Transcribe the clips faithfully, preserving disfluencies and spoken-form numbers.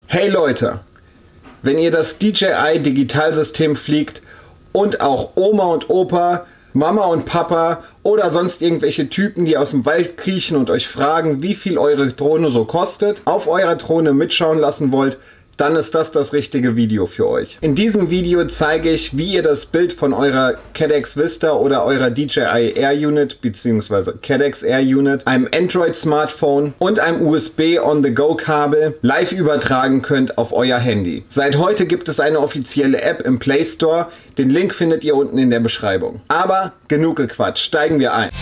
Hey Leute, wenn ihr das D J I Digitalsystem fliegt und auch Oma und Opa, Mama und Papa oder sonst irgendwelche Typen, die aus dem Wald kriechen und euch fragen, wie viel eure Drohne so kostet, auf eurer Drohne mitschauen lassen wollt, dann ist das das richtige Video für euch. In diesem Video zeige ich, wie ihr das Bild von eurer Caddx Vista oder eurer D J I Air Unit bzw. Caddx Air Unit, einem Android Smartphone und einem U S B On-the-Go Kabel live übertragen könnt auf euer Handy. Seit heute gibt es eine offizielle App im Play Store. Den Link findet ihr unten in der Beschreibung. Aber genug gequatscht, steigen wir ein.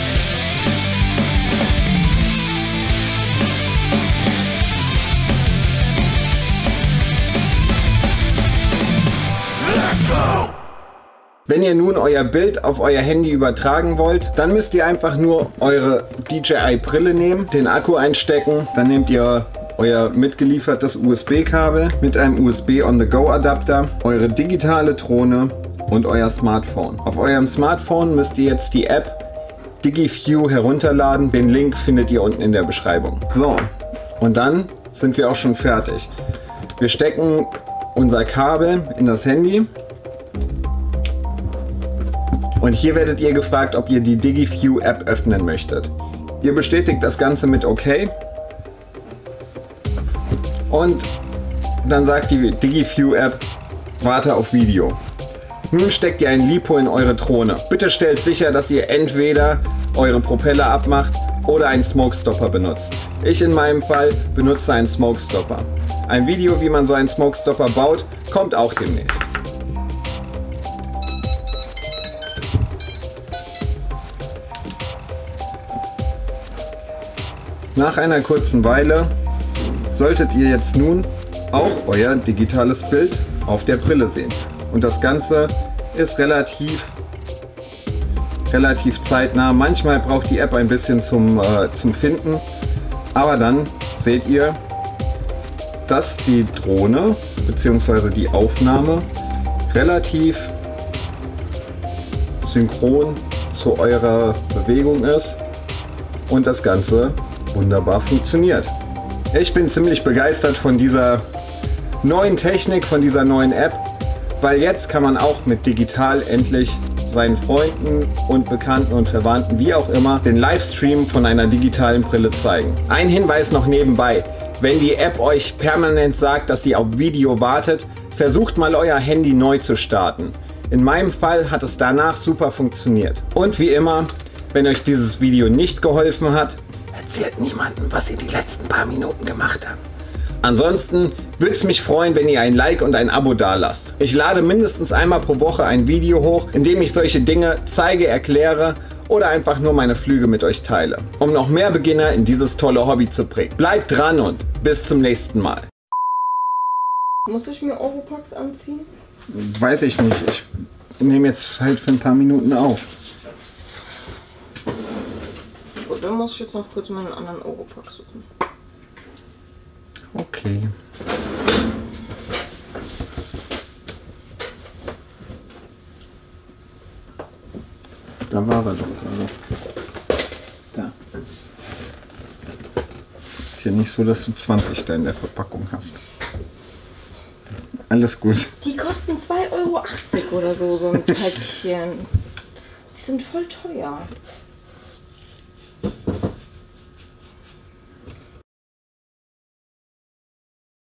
Wenn ihr nun euer Bild auf euer Handy übertragen wollt, dann müsst ihr einfach nur eure D J I Brille nehmen, den Akku einstecken, dann nehmt ihr euer mitgeliefertes U S B Kabel mit einem U S B On-the-Go Adapter, eure digitale Drohne und euer Smartphone. Auf eurem Smartphone müsst ihr jetzt die App DigiView herunterladen, den Link findet ihr unten in der Beschreibung. So, und dann sind wir auch schon fertig. Wir stecken unser Kabel in das Handy. Und hier werdet ihr gefragt, ob ihr die DigiView App öffnen möchtet. Ihr bestätigt das Ganze mit OK. Und dann sagt die DigiView App, warte auf Video. Nun steckt ihr ein LiPo in eure Drohne. Bitte stellt sicher, dass ihr entweder eure Propeller abmacht oder einen Smokestopper benutzt. Ich in meinem Fall benutze einen Smokestopper. Ein Video, wie man so einen Smokestopper baut, kommt auch demnächst. Nach einer kurzen Weile solltet ihr jetzt nun auch euer digitales Bild auf der Brille sehen. Und das Ganze ist relativ, relativ zeitnah. Manchmal braucht die App ein bisschen zum, äh, zum Finden, aber dann seht ihr, dass die Drohne bzw. die Aufnahme relativ synchron zu eurer Bewegung ist und das Ganze wunderbar funktioniert. Ich bin ziemlich begeistert von dieser neuen Technik, von dieser neuen App, weil jetzt kann man auch mit digital endlich seinen Freunden und Bekannten und Verwandten, wie auch immer, den Livestream von einer digitalen Brille zeigen. Ein Hinweis noch nebenbei: Wenn die App euch permanent sagt, dass sie auf Video wartet, versucht mal euer Handy neu zu starten. In meinem Fall hat es danach super funktioniert. Und wie immer, wenn euch dieses Video nicht geholfen hat, erzählt niemandem, was ihr die letzten paar Minuten gemacht habt. Ansonsten würde es mich freuen, wenn ihr ein Like und ein Abo dalasst. Ich lade mindestens einmal pro Woche ein Video hoch, in dem ich solche Dinge zeige, erkläre oder einfach nur meine Flüge mit euch teile, um noch mehr Beginner in dieses tolle Hobby zu bringen. Bleibt dran und bis zum nächsten Mal. Muss ich mir Oropax anziehen? Weiß ich nicht. Ich nehme jetzt halt für ein paar Minuten auf. Gut, dann muss ich jetzt noch kurz meinen anderen Oropax suchen. Okay. Da war er doch gerade. Da. Ist ja nicht so, dass du zwanzig da in der Verpackung hast. Alles gut. Die kosten zwei Euro achtzig oder so, so ein Päckchen. Die sind voll teuer.